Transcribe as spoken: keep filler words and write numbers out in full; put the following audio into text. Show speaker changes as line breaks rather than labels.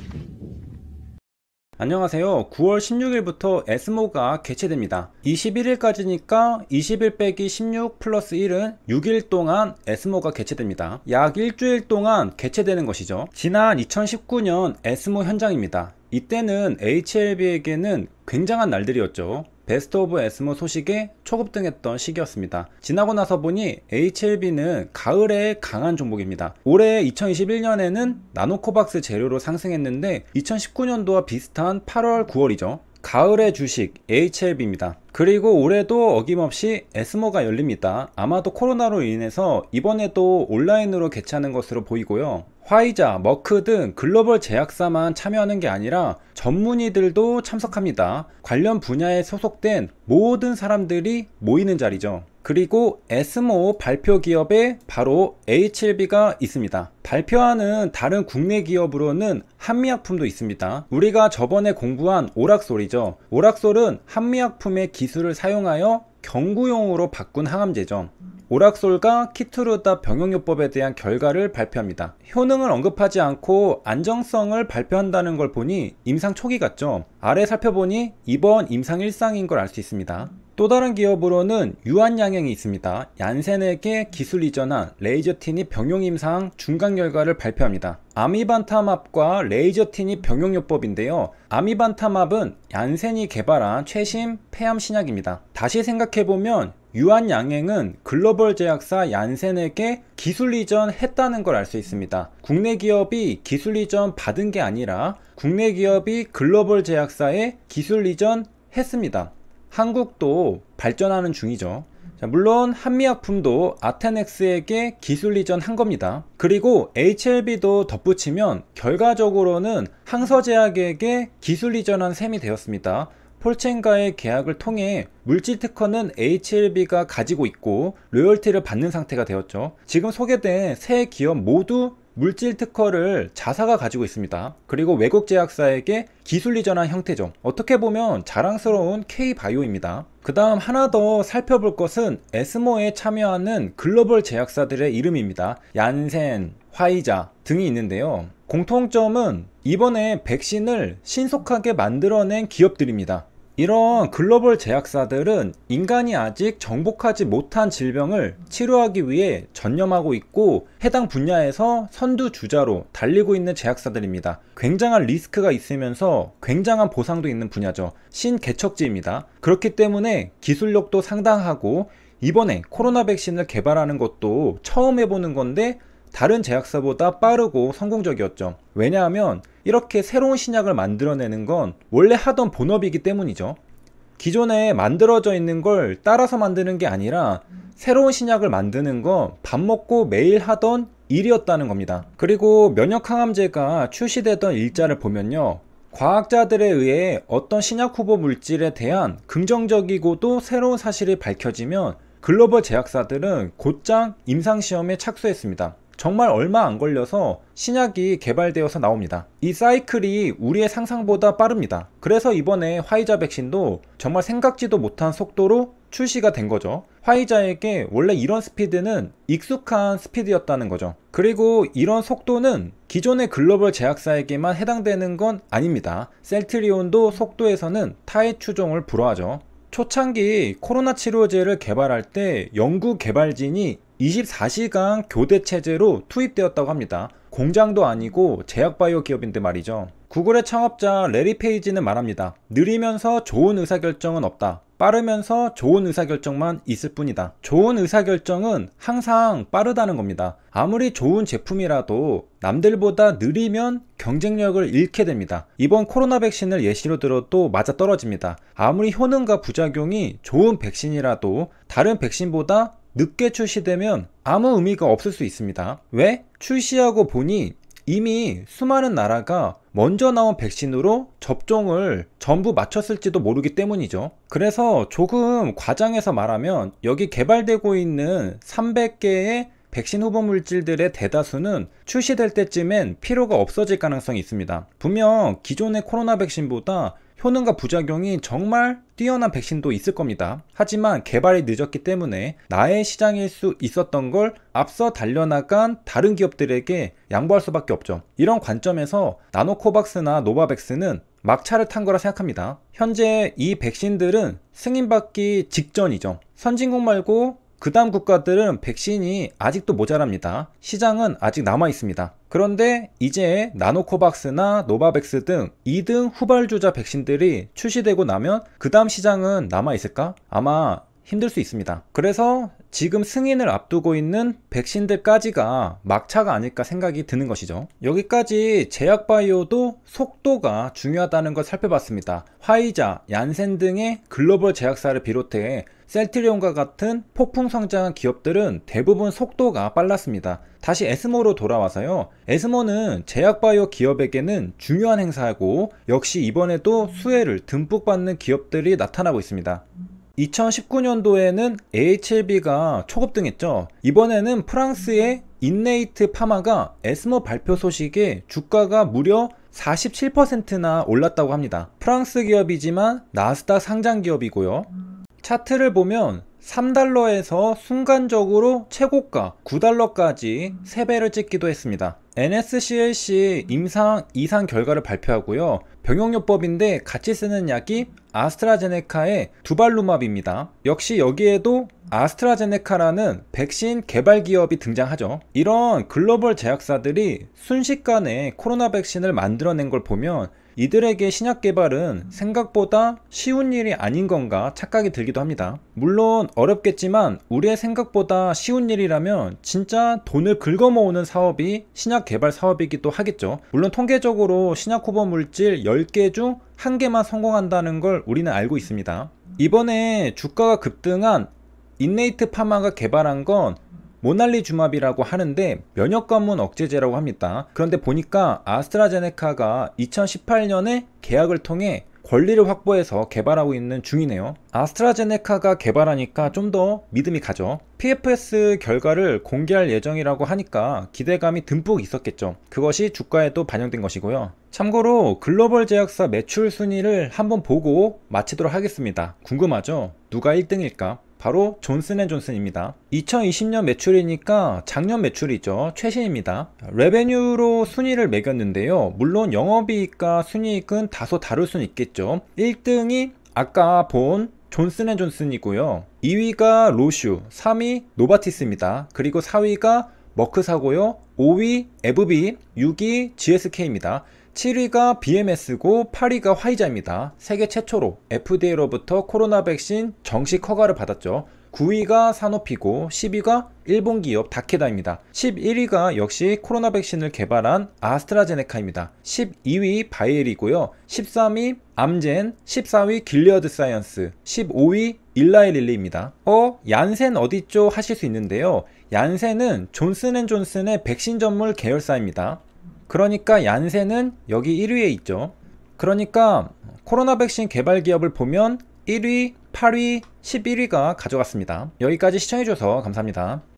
안녕하세요. 구월 십육일부터 에스모가 개최됩니다. 이십일일까지니까 이십일 빼기 십육 플러스 일은 육 일 동안 에스모가 개최됩니다. 약 일주일 동안 개최되는 것이죠. 지난 이천십구 년 에스모 현장입니다. 이때는 에이치엘비에게는 굉장한 날들이었죠. 베스트 오브 에스모 소식에 초급등했던 시기였습니다. 지나고 나서 보니 에이치엘비는 가을에 강한 종목입니다. 올해 이천이십일 년에는 나노코박스 재료로 상승했는데 이천십구 년도와 비슷한 팔월, 구월이죠. 가을의 주식 에이치엘비입니다. 그리고 올해도 어김없이 에스모가 열립니다. 아마도 코로나로 인해서 이번에도 온라인으로 개최하는 것으로 보이고요. 화이자, 머크 등 글로벌 제약사만 참여하는 게 아니라 전문의들도 참석합니다. 관련 분야에 소속된 모든 사람들이 모이는 자리죠. 그리고 에스모 발표 기업에 바로 에이치엘비가 있습니다. 발표하는 다른 국내 기업으로는 한미약품도 있습니다. 우리가 저번에 공부한 오락솔이죠. 오락솔은 한미약품의 기술을 사용하여 경구용으로 바꾼 항암제죠. 오락솔과 키투르다 병용요법에 대한 결과를 발표합니다. 효능을 언급하지 않고 안정성을 발표한다는 걸 보니 임상 초기 같죠? 아래 살펴보니 이번 임상 일상인 걸 알 수 있습니다. 또 다른 기업으로는 유한양행이 있습니다. 얀센에게 기술 이전한 레이저티닙 병용 임상 중간 결과를 발표합니다. 아미반타맙과 레이저티닙 병용요법인데요. 아미반타맙은 얀센이 개발한 최신 폐암 신약입니다. 다시 생각해보면 유한양행은 글로벌 제약사 얀센에게 기술 이전 했다는 걸 알 수 있습니다. 국내 기업이 기술 이전 받은 게 아니라 국내 기업이 글로벌 제약사에 기술 이전 했습니다. 한국도 발전하는 중이죠. 자, 물론 한미약품도 아테넥스에게 기술 이전 한 겁니다. 그리고 에이치엘비도 덧붙이면 결과적으로는 항서제약에게 기술 이전한 셈이 되었습니다. 폴첸과의 계약을 통해 물질 특허는 에이치엘비가 가지고 있고 로열티를 받는 상태가 되었죠. 지금 소개된 세 기업 모두 물질 특허를 자사가 가지고 있습니다. 그리고 외국 제약사에게 기술 이전한 형태죠. 어떻게 보면 자랑스러운 K바이오입니다. 그 다음 하나 더 살펴볼 것은 에스모에 참여하는 글로벌 제약사들의 이름입니다. 얀센, 화이자 등이 있는데요. 공통점은 이번에 백신을 신속하게 만들어낸 기업들입니다. 이런 글로벌 제약사들은 인간이 아직 정복하지 못한 질병을 치료하기 위해 전념하고 있고 해당 분야에서 선두주자로 달리고 있는 제약사들입니다. 굉장한 리스크가 있으면서 굉장한 보상도 있는 분야죠. 신개척지입니다. 그렇기 때문에 기술력도 상당하고 이번에 코로나 백신을 개발하는 것도 처음 해보는 건데 다른 제약사보다 빠르고 성공적이었죠. 왜냐하면 이렇게 새로운 신약을 만들어내는 건 원래 하던 본업이기 때문이죠. 기존에 만들어져 있는 걸 따라서 만드는 게 아니라 새로운 신약을 만드는 건 밥 먹고 매일 하던 일이었다는 겁니다. 그리고 면역항암제가 출시되던 일자를 보면요, 과학자들에 의해 어떤 신약 후보 물질에 대한 긍정적이고도 새로운 사실이 밝혀지면 글로벌 제약사들은 곧장 임상시험에 착수했습니다. 정말 얼마 안 걸려서 신약이 개발되어서 나옵니다. 이 사이클이 우리의 상상보다 빠릅니다. 그래서 이번에 화이자 백신도 정말 생각지도 못한 속도로 출시가 된 거죠. 화이자에게 원래 이런 스피드는 익숙한 스피드였다는 거죠. 그리고 이런 속도는 기존의 글로벌 제약사에게만 해당되는 건 아닙니다. 셀트리온도 속도에서는 타의 추종을 불허하죠. 초창기 코로나 치료제를 개발할 때 연구 개발진이 이십사 시간 교대 체제로 투입되었다고 합니다. 공장도 아니고 제약바이오 기업인데 말이죠. 구글의 창업자 레리 페이지는 말합니다. 느리면서 좋은 의사결정은 없다. 빠르면서 좋은 의사결정만 있을 뿐이다. 좋은 의사결정은 항상 빠르다는 겁니다. 아무리 좋은 제품이라도 남들보다 느리면 경쟁력을 잃게 됩니다. 이번 코로나 백신을 예시로 들어도 맞아떨어집니다. 아무리 효능과 부작용이 좋은 백신이라도 다른 백신보다 늦게 출시되면 아무 의미가 없을 수 있습니다. 왜? 출시하고 보니 이미 수많은 나라가 먼저 나온 백신으로 접종을 전부 마쳤을지도 모르기 때문이죠. 그래서 조금 과장해서 말하면 여기 개발되고 있는 삼백 개의 백신 후보 물질들의 대다수는 출시될 때쯤엔 필요가 없어질 가능성이 있습니다. 분명 기존의 코로나 백신보다 효능과 부작용이 정말 뛰어난 백신도 있을 겁니다. 하지만 개발이 늦었기 때문에 나의 시장일 수 있었던 걸 앞서 달려나간 다른 기업들에게 양보할 수밖에 없죠. 이런 관점에서 나노코박스나 노바백스는 막차를 탄 거라 생각합니다. 현재 이 백신들은 승인받기 직전이죠. 선진국 말고 그 다음 국가들은 백신이 아직도 모자랍니다. 시장은 아직 남아 있습니다. 그런데 이제 나노코박스나 노바백스 등 이 등 후발주자 백신들이 출시되고 나면 그 다음 시장은 남아 있을까? 아마 힘들 수 있습니다. 그래서 지금 승인을 앞두고 있는 백신들까지가 막차가 아닐까 생각이 드는 것이죠. 여기까지 제약바이오도 속도가 중요하다는 걸 살펴봤습니다. 화이자, 얀센 등의 글로벌 제약사를 비롯해 셀트리온과 같은 폭풍 성장한 기업들은 대부분 속도가 빨랐습니다. 다시 에스모로 돌아와서요. 에스모는 제약바이오 기업에게는 중요한 행사고 역시 이번에도 수혜를 듬뿍 받는 기업들이 나타나고 있습니다. 이천십구 년도에는 에이치엘비가 초급등했죠. 이번에는 프랑스의 인네이트 파마가 에스모 발표 소식에 주가가 무려 사십칠 퍼센트나 올랐다고 합니다. 프랑스 기업이지만 나스닥 상장 기업이고요. 차트를 보면 삼 달러에서 순간적으로 최고가 구 달러까지 세 배를 찍기도 했습니다. 엔에스씨엘씨 임상 이상 결과를 발표하고요. 병용요법인데 같이 쓰는 약이 아스트라제네카의 두발루맙입니다. 역시 여기에도 아스트라제네카라는 백신 개발 기업이 등장하죠. 이런 글로벌 제약사들이 순식간에 코로나 백신을 만들어낸 걸 보면 이들에게 신약 개발은 생각보다 쉬운 일이 아닌 건가 착각이 들기도 합니다. 물론 어렵겠지만 우리의 생각보다 쉬운 일이라면 진짜 돈을 긁어모으는 사업이 신약 개발 사업이기도 하겠죠. 물론 통계적으로 신약 후보 물질 열 개 중 한 개만 성공한다는 걸 우리는 알고 있습니다. 이번에 주가가 급등한 인네이트 파마가 개발한 건 모날리주맙이라고 하는데 면역관문 억제제라고 합니다. 그런데 보니까 아스트라제네카가 이천십팔 년에 계약을 통해 권리를 확보해서 개발하고 있는 중이네요. 아스트라제네카가 개발하니까 좀 더 믿음이 가죠. 피에프에스 결과를 공개할 예정이라고 하니까 기대감이 듬뿍 있었겠죠. 그것이 주가에도 반영된 것이고요. 참고로 글로벌 제약사 매출 순위를 한번 보고 마치도록 하겠습니다. 궁금하죠? 누가 일 등일까? 바로 존슨앤존슨입니다. 이천이십 년 매출이니까 작년 매출이죠. 최신입니다. 레베뉴로 순위를 매겼는데요. 물론 영업이익과 순이익은 다소 다를 수는 있겠죠. 일 등이 아까 본 존슨앤존슨이고요. 이 위가 로슈, 삼 위 노바티스입니다. 그리고 사 위가 머크사고요. 오 위 에브비, 육 위 지에스케이입니다. 칠 위가 비엠에스고 팔 위가 화이자입니다. 세계 최초로 에프디에이로부터 코로나 백신 정식 허가를 받았죠. 구 위가 사노피고 십 위가 일본 기업 다케다입니다. 십일 위가 역시 코로나 백신을 개발한 아스트라제네카입니다. 십이 위 바이엘이고요. 십삼 위 암젠, 십사 위 길리어드 사이언스, 십오 위 일라이릴리입니다. 어? 얀센 어디죠? 하실 수 있는데요. 얀센은 존슨앤존슨의 백신 전문 계열사입니다. 그러니까 얀센은 여기 일 위에 있죠. 그러니까 코로나 백신 개발 기업을 보면 일 위, 팔 위, 십일 위가 가져갔습니다. 여기까지 시청해주셔서 감사합니다.